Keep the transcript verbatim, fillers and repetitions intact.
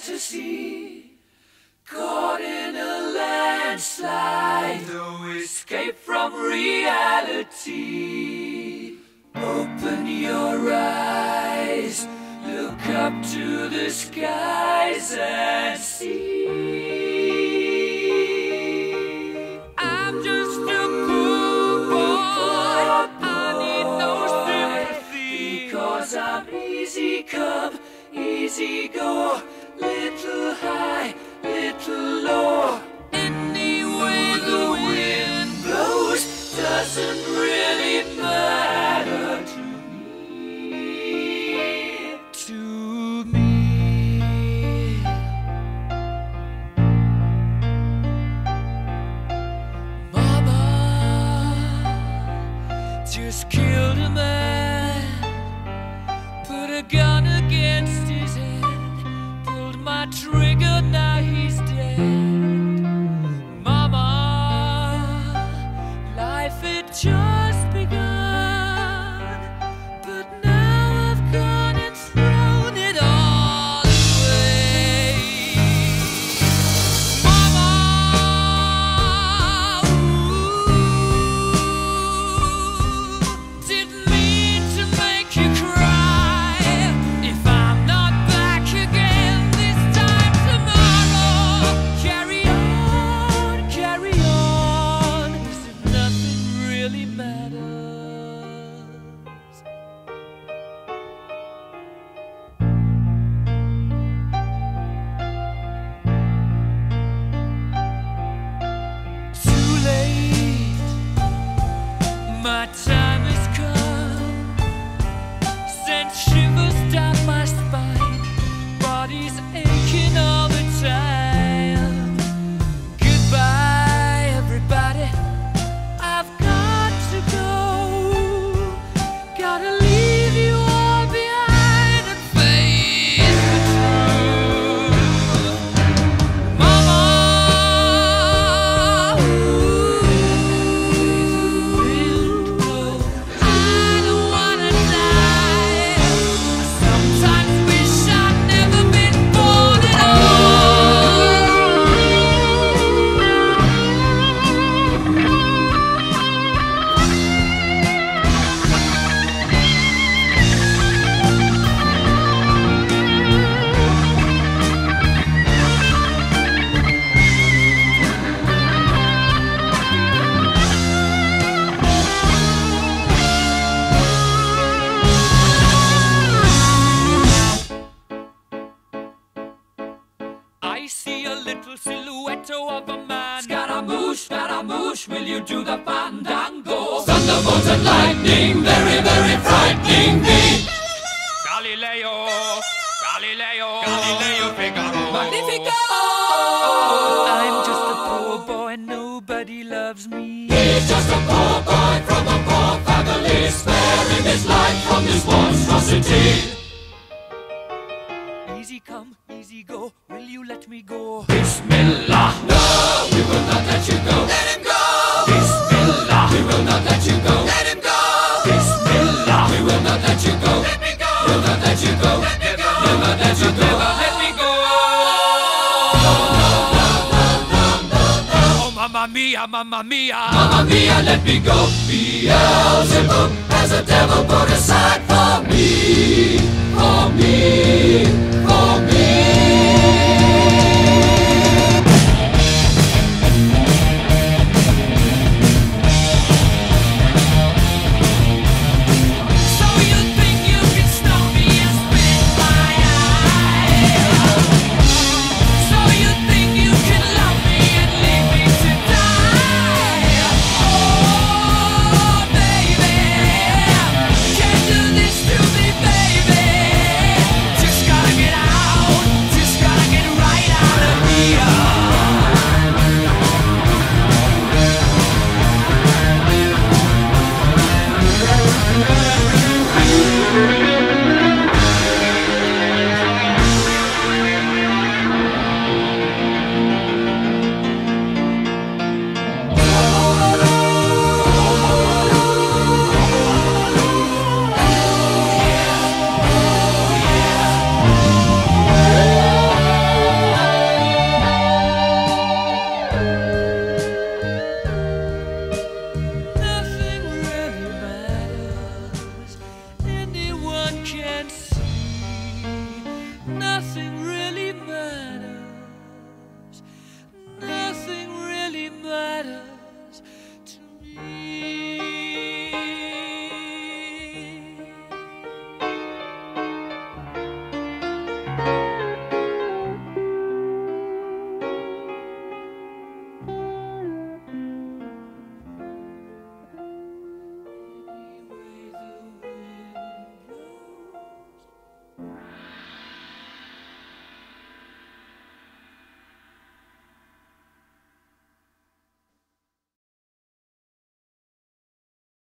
fantasy, caught in a landslide, no escape from reality. Open your eyes, look up to the skies and see. I'm just a poor boy, I need no sympathy, because I'm easy come, easy go, little high, little low. Any way the wind blows doesn't really matter to me, to me. Mama just killed a man, put a gun against his head, pulled my trigger, now he's dead. Mama, life had just begun, but now I've gone and thrown it all away. Mama, ooh, didn't mean to make you cry. If I'm not back again this time tomorrow, carry on, carry on, as if nothing really matters. Too late, my time has come, sent shivers down my spine, body's aching all the time. Goodbye, everybody, I've got to go, gotta leave you all behind and face the truth. Mama, ooh, I don't wanna die. I sometimes wish I'd never been born at I see a little silhouette of a man. Scaramouche, Scaramouche, will you do the fandango? Thunderbolt and lightning, very, very frightening me. Galileo, Galileo, Galileo Figaro. Magnifico! I'm just a poor boy, nobody loves me. He's just a poor boy from a poor family, sparing his life from this monstrosity. Easy come, easy go, will you let me go? Bismillah, no, we will not let you go. Let him go! Bismillah, we will not let you go. Let him go! Bismillah, we will not let you go. Let me go! We'll not let you go. Let me go! We'll not let you go. Let me go! No, no, no, no, no, no, no. Oh, mamma mia, mamma mia. Mamma mia, let me go. Beelzebub has a devil put aside.